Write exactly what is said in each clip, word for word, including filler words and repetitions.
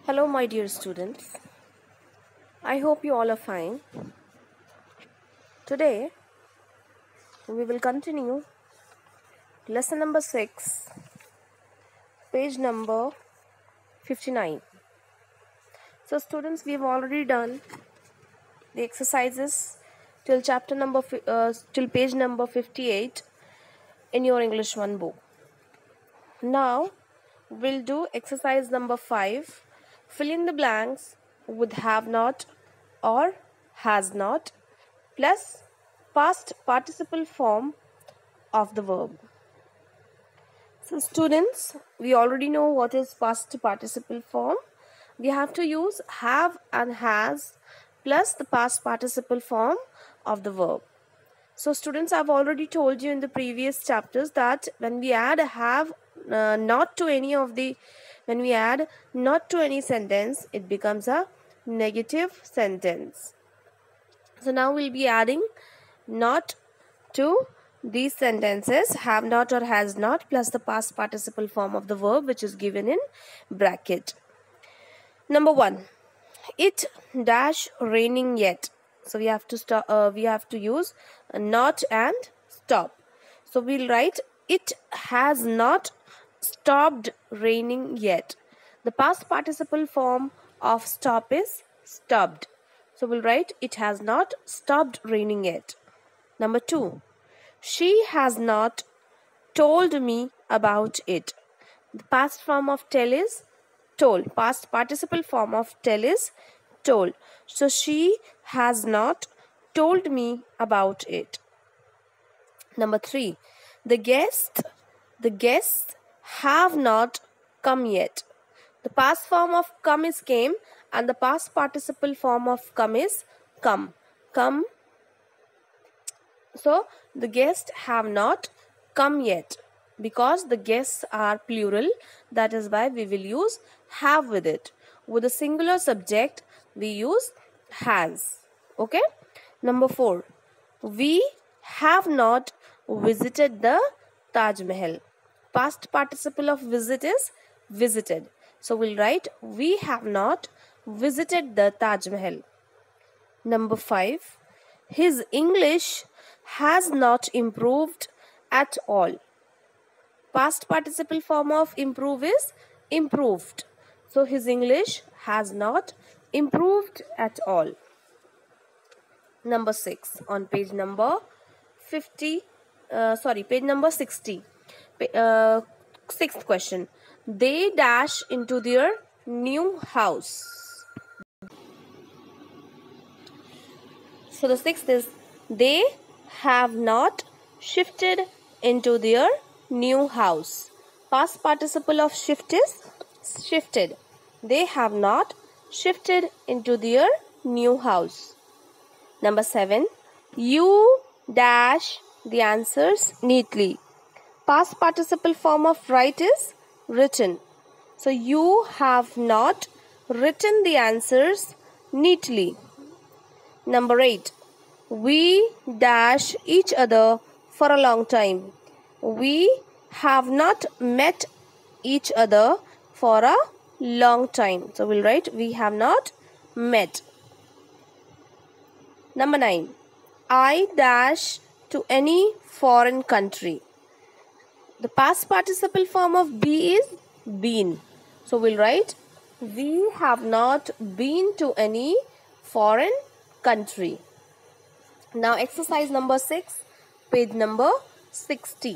Hello, my dear students. I hope you all are fine. Today, we will continue lesson number six, page number fifty-nine. So, students, we have already done the exercises till chapter number uh, till page number fifty-eight in your English one book. Now, we'll do exercise number five. Fill in the blanks with have not or has not plus past participle form of the verb. So students, we already know what is past participle form. We have to use have and has plus the past participle form of the verb. So students, I've already told you in the previous chapters that when we add have uh, not to any of the when we add not to any sentence, it becomes a negative sentence. So now we'll be adding not to these sentences, have not or has not plus the past participle form of the verb, which is given in bracket. Number one, it dash raining yet. So we have to stop. Uh, we have to use not and stop. So we'll write it has not stopped raining yet. The past participle form of stop is stopped. So we'll write it has not stopped raining yet. Number two, she has not told me about it. The past form of tell is told. Past participle form of tell is told. So she has not told me about it. Number three, the guest, the guests have not come yet. The past form of come is came and the past participle form of come is come. Come. So the guests have not come yet because the guests are plural. That is why we will use have with it. With a singular subject, we use has. Okay. Number four, we have not visited the Taj Mahal. Past participle of visit is visited. So we'll write we have not visited the Taj Mahal. Number five, his English has not improved at all. Past participle form of improve is improved. So his English has not improved at all. Number six on page number fifty, uh, sorry, page number sixty. Uh, sixth question. They dash into their new house. So the sixth is they have not shifted into their new house. Past participle of shift is shifted. They have not shifted into their new house. Number seven, you dash the answers neatly. Past participle form of write is written. So you have not written the answers neatly. Number eight, we dash each other for a long time. We have not met each other for a long time. So we'll write we have not met. Number nine, I dash to any foreign country. The past participle form of be is been. So we'll write we have not been to any foreign country. Now exercise number six, page number sixty.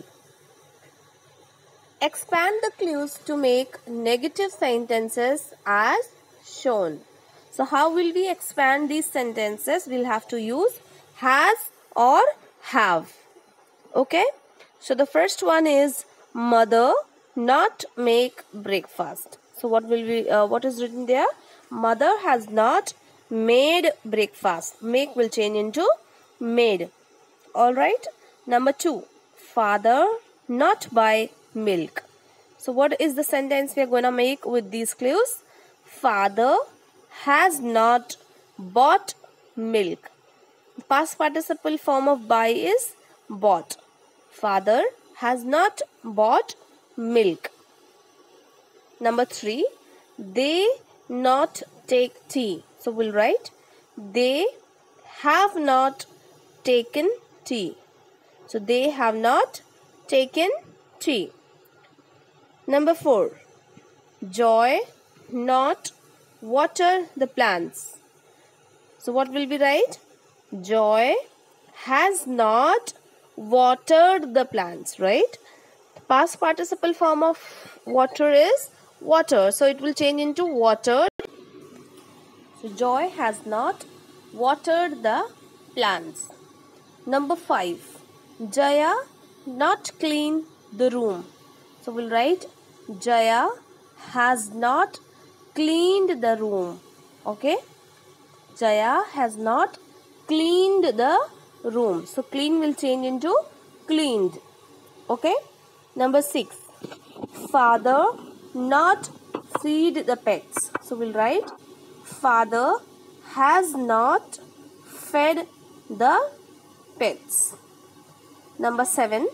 Expand the clues to make negative sentences as shown. So how will we expand these sentences? We'll have to use has or have. Okay. So the first one is mother not make breakfast. So what will we? Uh, what is written there? Mother has not made breakfast. Make will change into made. All right. Number two, father not buy milk. So what is the sentence we are going to make with these clues? Father has not bought milk. Past participle form of buy is bought. Father has not bought milk. Number three, they not take tea. So we'll write they have not taken tea. So they have not taken tea. Number four. Joy not water the plants. So what will be right? Joy has not watered the plants, right? Past participle form of water is water. So it will change into watered. So Joy has not watered the plants. Number five. Jaya not clean the room. So we'll write Jaya has not cleaned the room. Okay. Jaya has not cleaned the room. So clean will change into cleaned. Okay. Number six. Father not feed the pets. So we'll write father has not fed the pets. Number seven.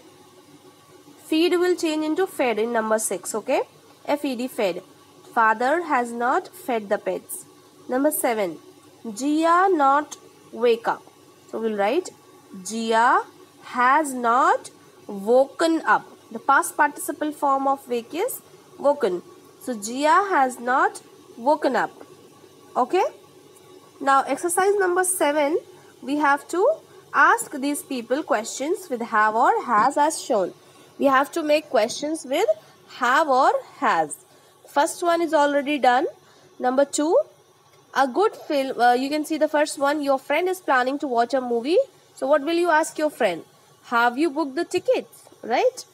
Feed will change into fed in number six. Okay. F E D fed. Father has not fed the pets. Number seven. Jia not wake up. So we'll write Jia has not woken up. The past participle form of wake is woken. So Jia has not woken up. Okay. Now exercise number seven. We have to ask these people questions with have or has as shown. We have to make questions with have or has. First one is already done. Number two. A good film. Uh, you can see the first one. Your friend is planning to watch a movie. So what will you ask your friend? Have you booked the tickets? Right?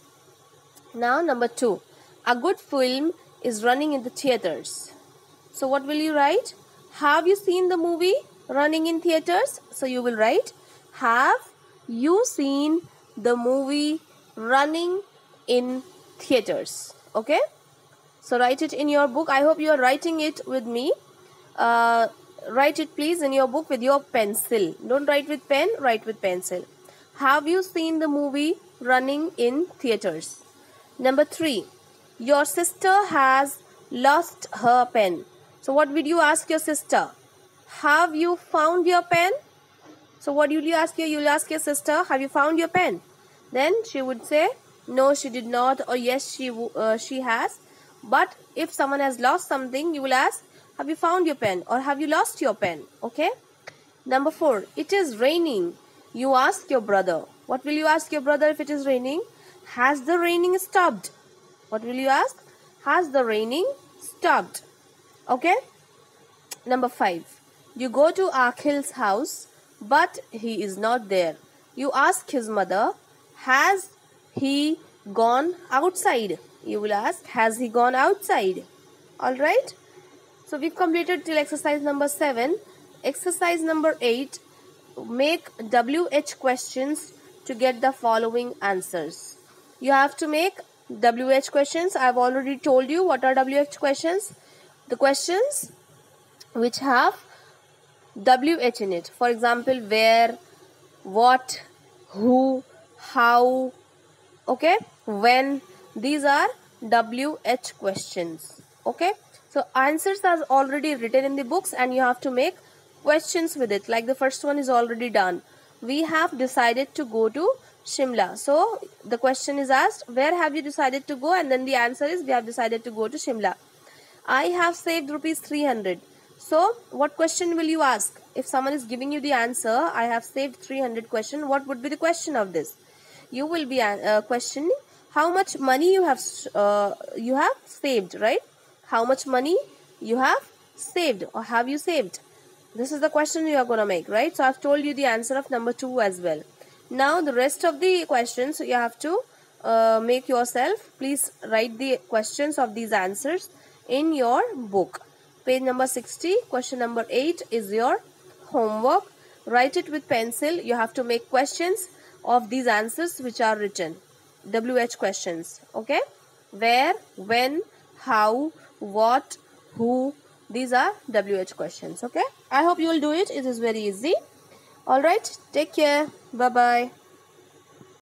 Now number two. A good film is running in the theaters. So what will you write? Have you seen the movie running in theaters? So you will write have you seen the movie running in theaters? Okay. So write it in your book. I hope you are writing it with me. Uh, write it please in your book with your pencil. Don't write with pen, write with pencil. Have you seen the movie running in theaters? Number three. Your sister has lost her pen. So what would you ask your sister? Have you found your pen? So what will you ask your, you'll ask your sister, have you found your pen? Then she would say, no, she did not, or yes, she, uh, she has. But if someone has lost something, you will ask, have you found your pen or have you lost your pen? Okay. Number four. It is raining. You ask your brother. What will you ask your brother if it is raining? Has the raining stopped? What will you ask? Has the raining stopped? Okay. Number five. You go to Akhil's house, but he is not there. You ask his mother, has he gone outside? You will ask, has he gone outside? Alright. So we've completed till exercise number seven. Exercise number eight. Make W H questions to get the following answers. You have to make W H questions. I've already told you what are W H questions. The questions which have W H in it. For example, where, what, who, how, okay, when. These are W H questions. Okay. So answers are already written in the books and you have to make questions with it. Like the first one is already done. We have decided to go to Shimla. So the question is asked, where have you decided to go? And then the answer is, we have decided to go to Shimla. I have saved rupees three hundred. So what question will you ask? If someone is giving you the answer, I have saved three hundred question, what would be the question of this? You will be uh, questioning how much money you have uh, you have saved, right? How much money you have saved or have you saved? This is the question you are going to make, right? So I've told you the answer of number two as well. Now the rest of the questions you have to uh, make yourself. Please write the questions of these answers in your book. Page number sixty, question number eight is your homework. Write it with pencil. You have to make questions of these answers which are written. W H questions. Okay. Where, when, how, what, who. These are W H questions. Okay. I hope you will do it. It is very easy. Alright. Take care. Bye-bye.